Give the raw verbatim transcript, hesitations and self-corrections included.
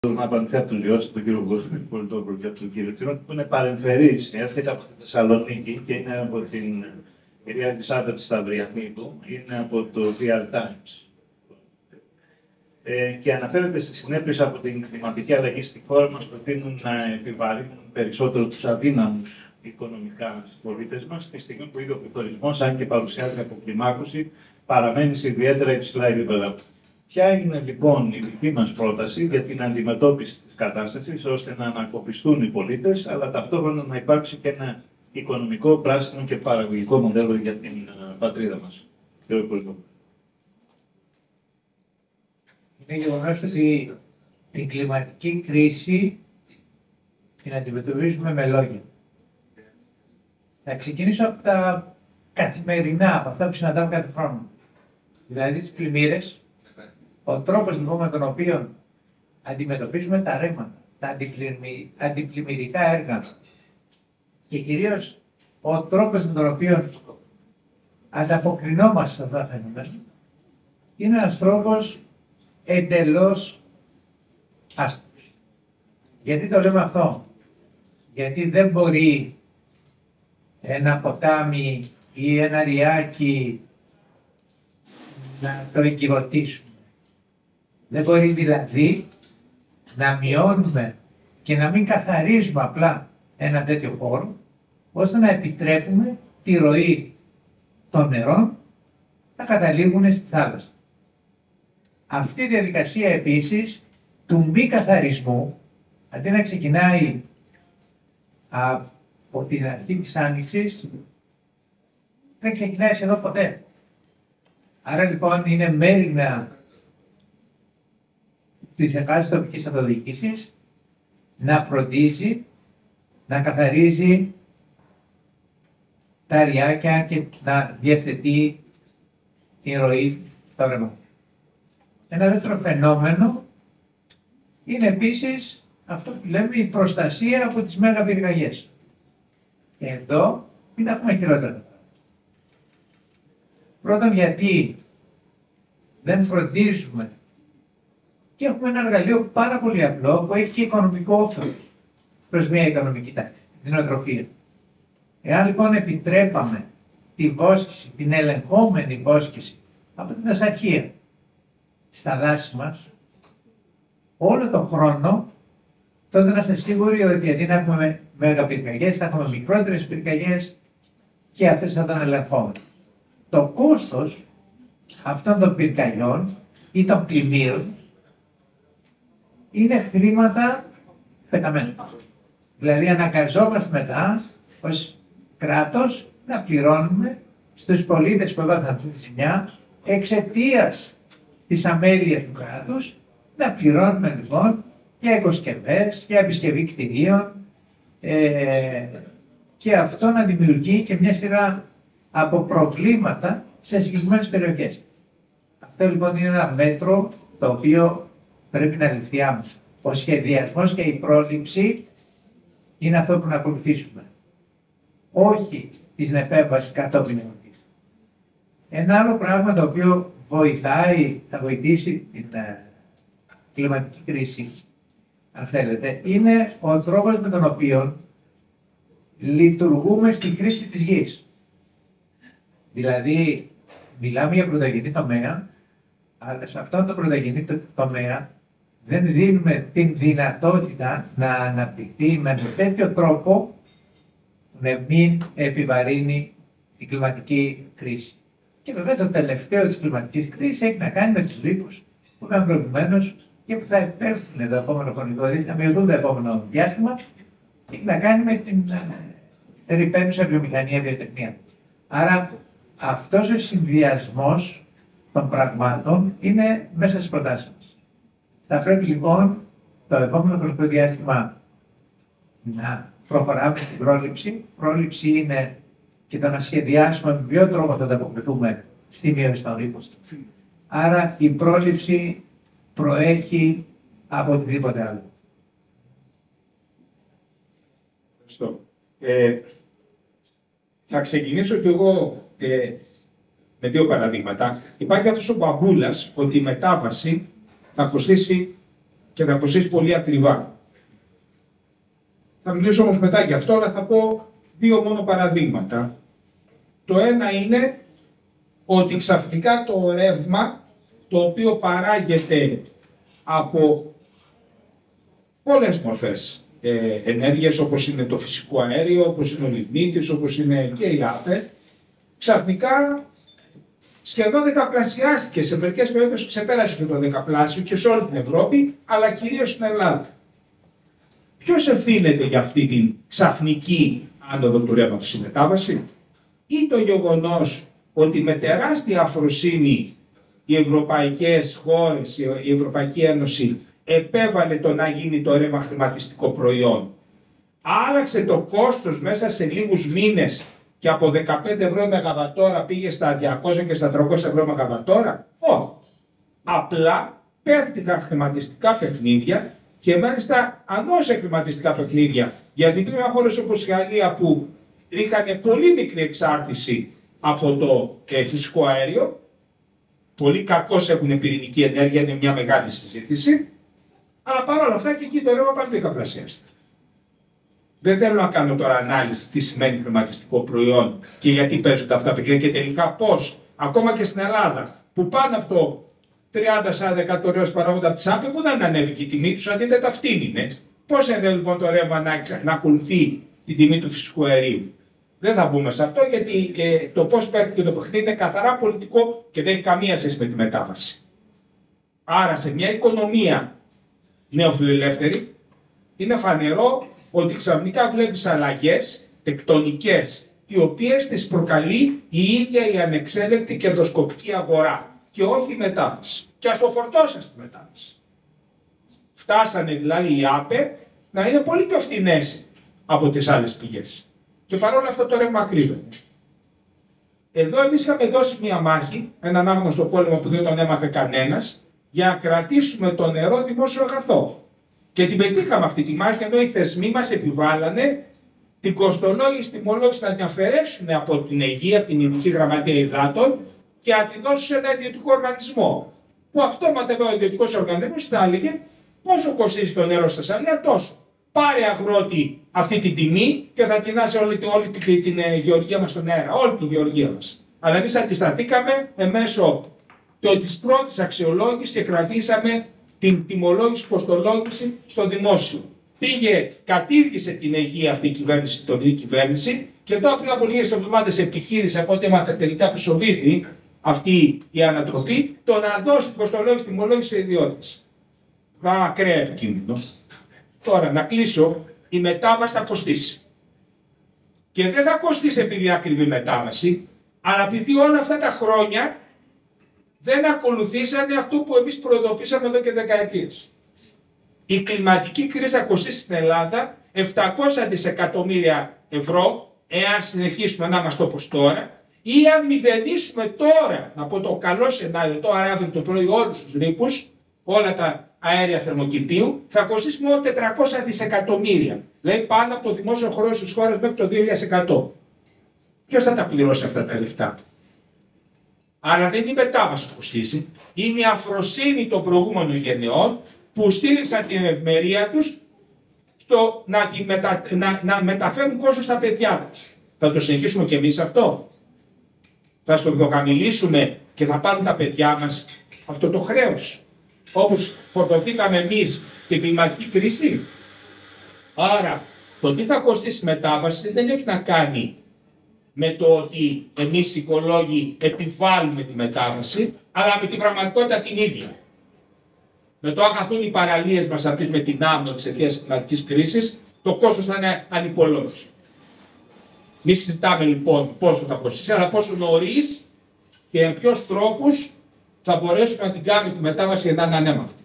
Να απαντηθεί από τον Διώση, τον κύριο Γκώστη, Πολιτόπουλο και από τον κύριο Τσιρόκη, που είναι παρεμφερής. Έρχεται από τη Θεσσαλονίκη και είναι από την κυρία Ελισάβετ Σταυριανίδου, είναι από το Real Times. Ε, και αναφέρεται στις συνέπειες από την κλιματική αλλαγή στη χώρα μας, προτείνουν να επιβαρύνουν περισσότερο τους αδύναμους οικονομικά στους πολίτες μας, τη στιγμή που ήδη ο πληθωρισμός, αν και παρουσιάζει αποκλιμάκωση, παραμένει σε ιδιαίτερα υψηλά επίπεδα. Ποια είναι λοιπόν η δική μας πρόταση για την αντιμετώπιση της κατάστασης, ώστε να ανακοπιστούν οι πολίτες, αλλά ταυτόχρονα να υπάρξει και ένα οικονομικό, πράσινο και παραγωγικό μοντέλο για την uh, πατρίδα μας. Κύριε Υπουργό. Είναι γεγονός ότι την κλιματική κρίση την αντιμετωπίζουμε με λόγια. Θα ξεκινήσω από τα καθημερινά, από αυτά που συναντάμε κάθε χρόνο. Δηλαδή τις πλημμύρες. Ο τρόπος λοιπόν με τον οποίο αντιμετωπίζουμε τα ρέματα, τα αντιπλημμυ... αντιπλημμυρικά έργα και κυρίως ο τρόπος με τον οποίο ανταποκρινόμαστε σε αυτά τα φαινόμενα είναι ένας τρόπος εντελώς άστοχος. Γιατί το λέμε αυτό? Γιατί δεν μπορεί ένα ποτάμι ή ένα ριάκι να το εγκυρωτήσουμε. Δεν μπορεί δηλαδή να μειώνουμε και να μην καθαρίζουμε απλά ένα τέτοιο χώρο, ώστε να επιτρέπουμε τη ροή των νερών να καταλήγουν στη θάλασσα. Αυτή η διαδικασία επίσης του μη καθαρισμού, αντί να ξεκινάει από την αρχή της Άνοιξης, δεν ξεκινάει σχεδόν ποτέ. Άρα λοιπόν είναι μέρημνα της εκάστοτε τοπικής αυτοδιοίκησης να φροντίζει, να καθαρίζει τα ριάκια και να διευθετεί τη ροή των ρεμάτων. Ένα δεύτερο φαινόμενο είναι επίσης αυτό που λέμε η προστασία από τις μεγαπυρκαγιές. Και εδώ είναι ακόμα χειρότερα. Πρώτον γιατί δεν φροντίζουμε και έχουμε ένα εργαλείο πάρα πολύ απλό που έχει και οικονομικό όφελος προς μια οικονομική τάξη, την οτροφία. Εάν λοιπόν επιτρέπαμε τη βόσκηση, την ελεγχόμενη βόσκηση από την ασαρχία στα δάση μας, όλο τον χρόνο, τότε να είστε σίγουροι ότι αντί να έχουμε μεγαπυρκαγιές, θα έχουμε μικρότερες πυρκαγιές και αυτές θα ήταν ελεγχόμενες. Το κόστος αυτών των πυρκαγιών ή των πλημμύρων είναι χρήματα πεταμένα. Δηλαδή αναγκαζόμαστε μετά ως κράτος να πληρώνουμε στους πολίτες που έβαλαν αυτή τη ζημιά εξαιτίας της αμέλειας του κράτους, να πληρώνουμε λοιπόν για οικοσκευές, για επισκευή κτηρίων ε, και αυτό να δημιουργεί και μια σειρά από προβλήματα σε συγκεκριμένες περιοχές. Αυτό λοιπόν είναι ένα μέτρο το οποίο πρέπει να ληφθεί άμεσα. Ο σχεδιασμός και η πρόληψη είναι αυτό που να ακολουθήσουμε. Όχι την επέμβαση κατόπιν εορτής. Ένα άλλο πράγμα το οποίο βοηθάει, θα βοηθήσει την uh, κλιματική κρίση, αν θέλετε, είναι ο τρόπος με τον οποίο λειτουργούμε στη χρήση της γης. Δηλαδή, μιλάμε για πρωτογενή τομέα, αλλά σε αυτόν τον πρωτογενή τομέα δεν δίνουμε την δυνατότητα να αναπτυχθεί με τέτοιο τρόπο να μην επιβαρύνει την κλιματική κρίση. Και βέβαια το τελευταίο της κλιματικής κρίσης έχει να κάνει με τους ρήπους που ήταν προηγουμένως και που θα επέλθουν το επόμενο χρονικό δίκτυο, θα μειωθούν το επόμενο διάστημα και έχει να κάνει με την ε, ρηπαίνουσα βιομηχανία, βιοτεχνία. Άρα αυτός ο συνδυασμός των πραγμάτων είναι μέσα στις προτάσεις μας. Θα πρέπει λοιπόν το επόμενο χρονικό διάστημα να προχωράμε στην πρόληψη. Πρόληψη είναι και το να σχεδιάσουμε με ποιο τρόπο θα ανταποκριθούμε στη μείωση των ρήπων. Άρα η πρόληψη προέχει από οτιδήποτε άλλο. Ευχαριστώ. Ε, θα ξεκινήσω κι εγώ ε, με δύο παραδείγματα. Υπάρχει αυτός ο μπαμπούλας ότι η μετάβαση θα κοστίσει και θα κοστίσει πολύ ακριβά. Θα μιλήσω όμως μετά γι' αυτό, αλλά θα πω δύο μόνο παραδείγματα. Το ένα είναι ότι ξαφνικά το ρεύμα, το οποίο παράγεται από πολλές μορφές ε, ενέργειας, όπως είναι το φυσικό αέριο, όπως είναι ο λιγνίτης, όπως είναι και η ΑΠΕ, ξαφνικά σχεδόν δεκαπλασιάστηκε, σε μερικές περιόδους ξεπέρασε και το δεκαπλάσιο και σε όλη την Ευρώπη, αλλά κυρίως στην Ελλάδα. Ποιος ευθύνεται για αυτή την ξαφνική άνοδο του ρεύματος, η μετάβαση, ή το γεγονός ότι με τεράστια αφροσύνη οι ευρωπαϊκές χώρες, η Ευρωπαϊκή Ένωση επέβαλε το να γίνει το ρεύμα χρηματιστικό προϊόν. Άλλαξε το κόστος μέσα σε λίγους μήνες και από δεκαπέντε ευρώ μεγαβατόρα πήγε στα διακόσια και στα τριακόσια ευρώ μεγαβατόρα. Όχι. Απλά παίχτηκαν χρηματιστικά παιχνίδια και μάλιστα ανώσια χρηματιστικά παιχνίδια. Γιατί υπήρχαν χώρες όπως η Γαλλία που είχαν πολύ μικρή εξάρτηση από το ε, φυσικό αέριο. Πολύ κακώς έχουν πυρηνική ενέργεια, είναι μια μεγάλη συζήτηση. Αλλά παρόλα αυτά και εκεί το ρεύμα πάλι δεκαπλασιάστηκε. Δεν θέλω να κάνω τώρα ανάλυση τι σημαίνει χρηματιστικό προϊόν και γιατί παίζονται αυτά τα παιχνίδια και τελικά πώς, ακόμα και στην Ελλάδα, που πάνω από το τριάντα με σαράντα εκατομμύρια παράγοντα από τις ΑΠΕ, που δεν ανέβηκε η τιμή τους, αντίθετα αυτήν είναι. Πώς είναι λοιπόν το ρεύμα να, να ακολουθεί την τιμή του φυσικού αερίου. Δεν θα μπούμε σε αυτό, γιατί ε, το πώς παίρνει το παιχνίδι είναι καθαρά πολιτικό και δεν έχει καμία σχέση με τη μετάβαση. Άρα σε μια οικονομία νεοφιλελεύθερη είναι φανερό ότι ξαφνικά βλέπεις αλλαγές τεκτονικές, οι οποίες τις προκαλεί η ίδια η ανεξέλεγκτη κερδοσκοπική αγορά και όχι η μετάβαση. Και ας το φορτώσαν στη μετάβαση. Φτάσανε δηλαδή οι ΑΠΕ να είναι πολύ πιο φθηνές από τις άλλες πηγές. Και παρόλα αυτό το ρεύμα κρύβεται. Εδώ εμείς είχαμε δώσει μια μάχη, έναν άγνωστο πόλεμο που δεν τον έμαθε κανένας, για να κρατήσουμε το νερό δημόσιο αγαθό. Και την πετύχαμε αυτή τη μάχη, ενώ οι θεσμοί μας επιβάλλανε την κοστολόγηση, τιμολόγηση να την αφαιρέσουν από την υγεία, από την Ειδική Γραμματεία Υδάτων και να την δώσουν σε ένα ιδιωτικό οργανισμό. Που αυτόματα βέβαια ο ιδιωτικός οργανισμός θα έλεγε πόσο κοστίζει το νερό στη Θεσσαλία, τόσο. Πάρε αγρότη αυτή την τιμή και θα κοινάζει όλη, όλη την, την, την γεωργία μας στον αέρα, όλη τη γεωργία μας. Αλλά εμείς αντισταθήκαμε εμέσω της πρώτης αξιολόγησης και κρατήσαμε την τιμολόγηση, κοστολόγηση στο δημόσιο. Πήγε, κατήργησε την υγεία αυτή η κυβέρνηση, την τωρινή κυβέρνηση, και τώρα πριν από λίγες εβδομάδες επιχείρησε, από ό,τι έμαθα τελικά πισωβήθη αυτή η ανατροπή, το να δώσει την κοστολόγηση, τιμολόγηση σε ιδιώτες. Πράγμα ακραία επικίνδυνο. Τώρα να κλείσω, η μετάβαση θα κοστίσει. Και δεν θα κοστίσει επειδή είναι ακριβή μετάβαση, αλλά επειδή όλα αυτά τα χρόνια δεν ακολουθήσανε αυτό που εμείς προειδοποίησαμε εδώ και δεκαετίες. Η κλιματική κρίση θα κοστίσει στην Ελλάδα επτακόσια δισεκατομμύρια ευρώ, εάν συνεχίσουμε να είμαστε όπως τώρα, ή αν μηδενίσουμε τώρα, να πω το καλό σενάριο, τώρα αύριο το πρωί όλους τους ρήπους, όλα τα αέρια θερμοκηπίου, θα κοστίσει μόνο τετρακόσια δισεκατομμύρια. Δηλαδή πάνω από το δημόσιο χρέος της χώρας μέχρι το δύο χιλιάδες εκατό. Ποιος θα τα πληρώσει αυτά τα λεφτά? Άρα δεν είναι η μετάβαση που κοστίζει, είναι η αφροσύνη των προηγούμενων γενεών που στήριξαν την ευημερία τους στο να, τη μετα... να... να μεταφέρουν κόστος στα παιδιά τους. Θα το συνεχίσουμε και εμείς αυτό? Θα στο δοκαμιλήσουμε και θα πάρουν τα παιδιά μας αυτό το χρέος, όπως φορτωθήκαμε εμείς την κλιματική κρίση? Άρα το τι θα κοστίσει η μετάβαση δεν έχει να κάνει με το ότι εμείς οι οικολόγοι επιβάλλουμε τη μετάβαση, αλλά με την πραγματικότητα την ίδια. Με το αν χαθούν οι παραλίες μας αυτές με την άμμο εξαιτίας της κλιματικής κρίσης, το κόστος θα είναι ανυπολόγιστο. Μη συζητάμε λοιπόν πόσο θα κοστίσει, αλλά πόσο νωρίς και με ποιους τρόπους θα μπορέσουμε να την κάνουμε τη μετάβαση για να είναι ανέμακτη.